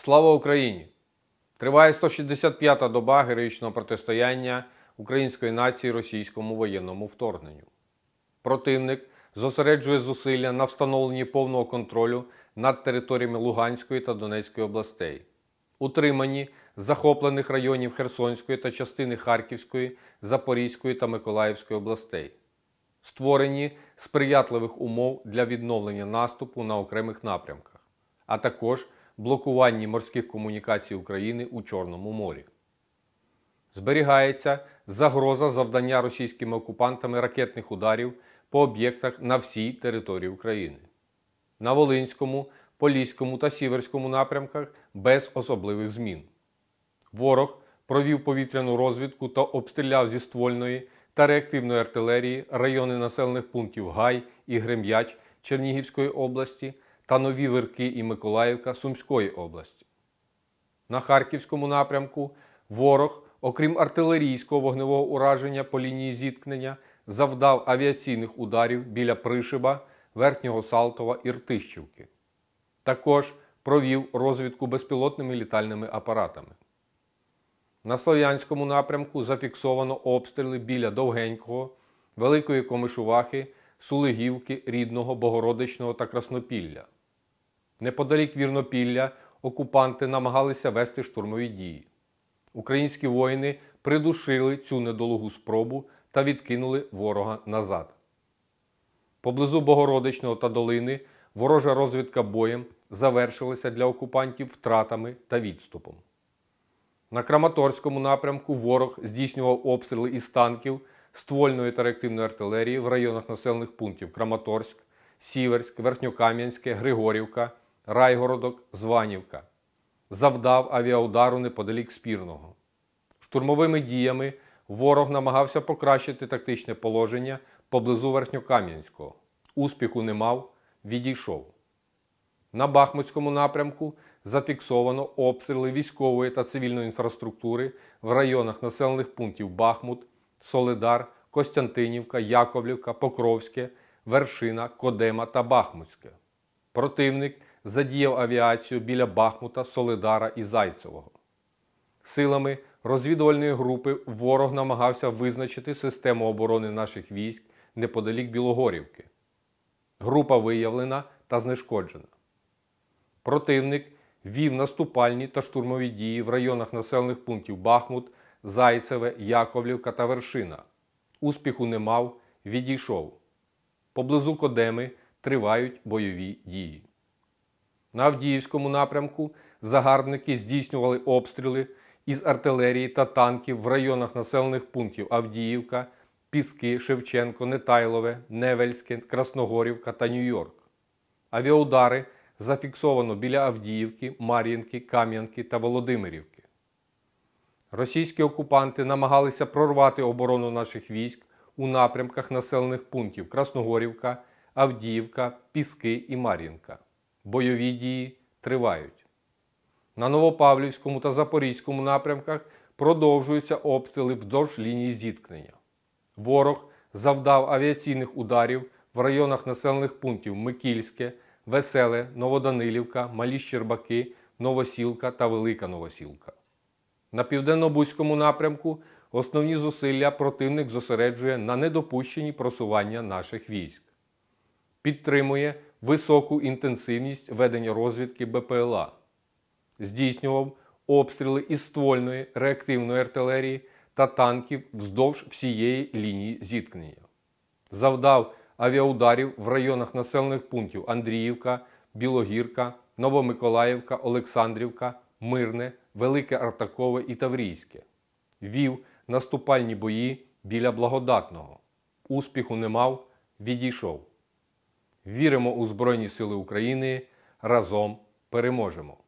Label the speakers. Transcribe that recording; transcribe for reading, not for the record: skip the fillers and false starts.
Speaker 1: Слава Україні! Триває 165-та доба героїчного протистояння української нації російському воєнному вторгненню. Противник зосереджує зусилля на встановленні повного контролю над територіями Луганської та Донецької областей, утриманні захоплених районів Херсонської та частини Харківської, Запорізької та Миколаївської областей, створенні сприятливих умов для відновлення наступу на окремих напрямках, а також блокуванні морських комунікацій України у Чорному морі. Зберігається загроза завдання російськими окупантами ракетних ударів по об'єктах на всій території України. На Волинському, Поліському та Сіверському напрямках без особливих змін. Ворог провів повітряну розвідку та обстріляв зі ствольної та реактивної артилерії райони населених пунктів Гай і Грем'яч Чернігівської області та Нові Вирки і Миколаївка Сумської області. На Харківському напрямку ворог, окрім артилерійського вогневого ураження по лінії зіткнення, завдав авіаційних ударів біля Пришиба, Верхнього Салтова і Ртищівки. Також провів розвідку безпілотними літальними апаратами. На Слов'янському напрямку зафіксовано обстріли біля Довгенького, Великої Комишувахи, Сулигівки, Рідного, Богородичного та Краснопілля. Неподалік Вірнопілля окупанти намагалися вести штурмові дії. Українські воїни придушили цю недолугу спробу та відкинули ворога назад. Поблизу Богородичного та Долини ворожа розвідка боєм завершилася для окупантів втратами та відступом. На Краматорському напрямку ворог здійснював обстріли із танків, ствольної та реактивної артилерії в районах населених пунктів Краматорськ, Сіверськ, Верхньокам'янське, Григорівка, Райгородок, Званівка. Завдав авіаудару неподалік Спірного. Штурмовими діями ворог намагався покращити тактичне положення поблизу Верхньокам'янського. Успіху не мав, відійшов. На Бахмутському напрямку зафіксовано обстріли військової та цивільної інфраструктури в районах населених пунктів Бахмут, Солидар, Костянтинівка, Яковлівка, Покровське, Вершина, Кодема та Бахмутське. Противник задіяв авіацію біля Бахмута, Солидара і Зайцевого. Силами розвідувальної групи ворог намагався визначити систему оборони наших військ неподалік Білогорівки. Група виявлена та знешкоджена. Противник вів наступальні та штурмові дії в районах населених пунктів Бахмут, Зайцеве, Яковлівка та Вершина. Успіху не мав, відійшов. Поблизу Кодеми тривають бойові дії. На Авдіївському напрямку загарбники здійснювали обстріли із артилерії та танків в районах населених пунктів Авдіївка, Піски, Шевченко, Нетайлове, Невельське, Красногорівка та Нью-Йорк. Авіаудари зафіксовано біля Авдіївки, Мар'їнки, Кам'янки та Володимирівки. Російські окупанти намагалися прорвати оборону наших військ у напрямках населених пунктів Красногорівка, Авдіївка, Піски і Мар'їнка. Бойові дії тривають. На Новопавлівському та Запорізькому напрямках продовжуються обстріли вздовж лінії зіткнення. Ворог завдав авіаційних ударів в районах населених пунктів Микільське, Веселе, Новоданилівка, Малі Щербаки, Новосілка та Велика Новосілка. На Південно-Бузькому напрямку основні зусилля противник зосереджує на недопущенні просування наших військ. Підтримує високу інтенсивність ведення розвідки БПЛА. Здійснював обстріли із ствольної, реактивної артилерії та танків вздовж всієї лінії зіткнення. Завдав авіаударів в районах населених пунктів Андріївка, Білогірка, Новомиколаївка, Олександрівка, Мирне, Велике Артакове і Таврійське. Вів наступальні бої біля Благодатного. Успіху не мав, відійшов. Віримо у Збройні Сили України. Разом переможемо!